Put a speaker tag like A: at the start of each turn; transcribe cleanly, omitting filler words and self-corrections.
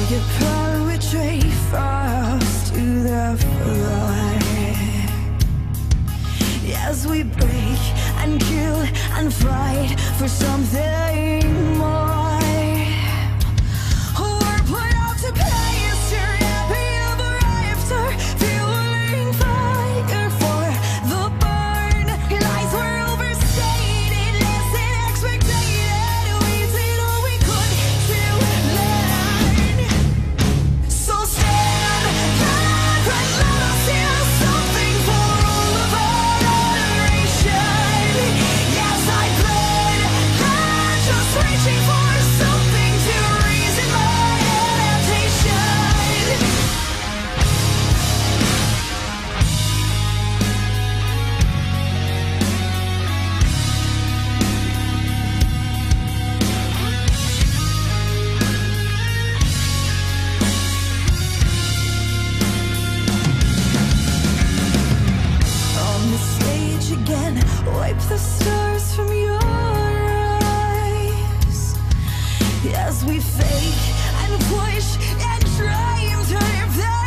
A: Your poetry falls to the floor as we break and kill and fight for something more. We're put out to pasture, happy ever after, fueling fire for the burn. Lies were overstated, less than expected. We did all we could to learn. So stand back and let us hear something for all of our generation. Yes, I bled, I'm just reaching for something to reason my adaptation. On the stage again, wipe the stars from your eyes as we fake and push and try and turn